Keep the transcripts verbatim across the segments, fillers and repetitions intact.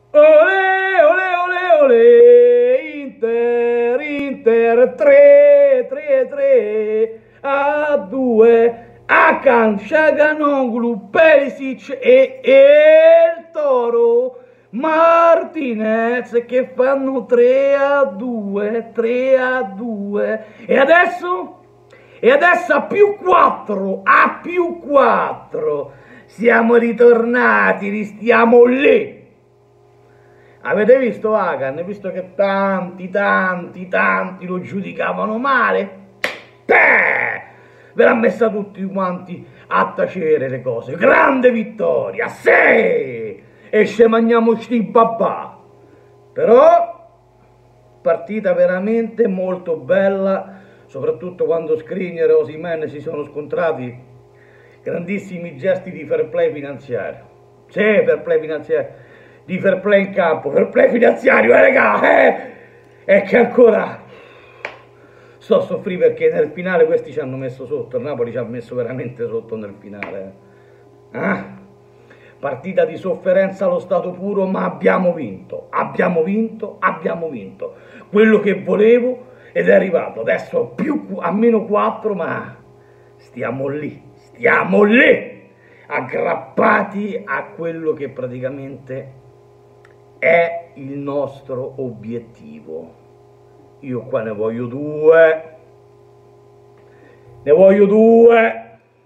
Ole, ole, ole, ole, Inter, Inter, tre, tre, tre, a due, Hakan, Çalhanoğlu, Perisic e, e il Toro Martinez che fanno tre a due, tre a due, e adesso? E adesso a più quattro, a più quattro, siamo ritornati, stiamo lì. Avete visto Hakan? Visto che tanti, tanti, tanti lo giudicavano male? Beh, ve l'ha messa tutti quanti a tacere le cose. Grande vittoria, sì! E ci mangiamo sti babà. Però, partita veramente molto bella, soprattutto quando Skriniar e Osimhen si sono scontrati. Grandissimi gesti di fair play finanziario. Sì, fair play finanziario. Di fair play in campo, fair play finanziario, eh raga, eh! E che ancora sto a soffrire perché nel finale questi ci hanno messo sotto, il Napoli ci ha messo veramente sotto nel finale. Eh? Partita di sofferenza allo stato puro, ma abbiamo vinto, abbiamo vinto, abbiamo vinto. Quello che volevo ed è arrivato, adesso più, a meno quattro, ma stiamo lì, stiamo lì, aggrappati a quello che praticamente è il nostro obiettivo. Io qua ne voglio due, ne voglio due.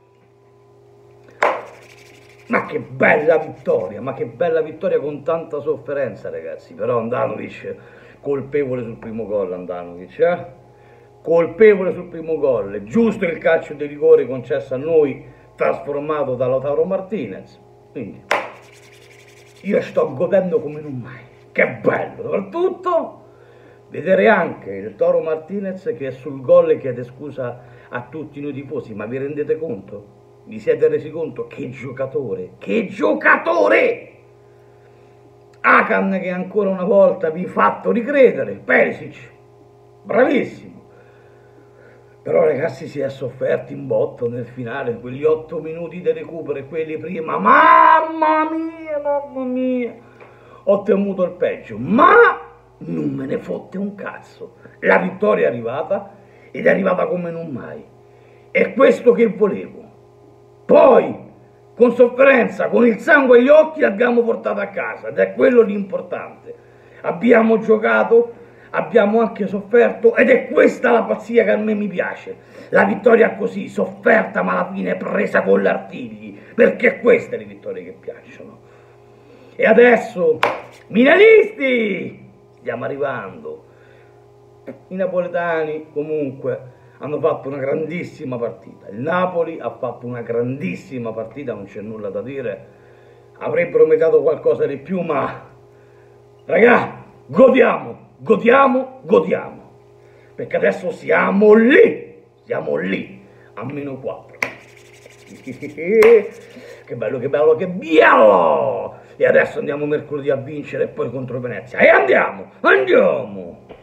Ma che bella vittoria, ma che bella vittoria con tanta sofferenza, ragazzi. Però Handanovic colpevole sul primo gol, Handanovic, eh? Colpevole sul primo gol. È giusto il calcio di rigore concesso a noi, trasformato da Lautaro Martinez. Quindi io sto godendo come non mai. Che bello, soprattutto vedere anche il Toro Martinez che sul gol chiede scusa a tutti noi tifosi. Ma vi rendete conto? Vi siete resi conto? Che giocatore, che giocatore! Hakan che ancora una volta vi ha fatto ricredere. Perisic, bravissimo. Però ragazzi si è sofferti in botto nel finale, quegli otto minuti di recupero e quelli prima, mamma mia, mamma mia, ho temuto il peggio, ma non me ne fotte un cazzo. La vittoria è arrivata ed è arrivata come non mai. È questo che volevo. Poi, con sofferenza, con il sangue agli occhi, l'abbiamo portata a casa ed è quello l'importante. Abbiamo giocato, abbiamo anche sofferto ed è questa la pazzia che a me mi piace. La vittoria così, sofferta ma alla fine presa con l'artigli, perché queste le vittorie che piacciono. E adesso, milanisti, stiamo arrivando. I napoletani comunque hanno fatto una grandissima partita. Il Napoli ha fatto una grandissima partita, non c'è nulla da dire. Avrebbero meritato qualcosa di più, ma ragà, godiamo, godiamo, godiamo. Perché adesso siamo lì, siamo lì, a meno quattro. Che bello, che bello, che bello! E adesso andiamo mercoledì a vincere e poi contro Venezia. E andiamo, andiamo!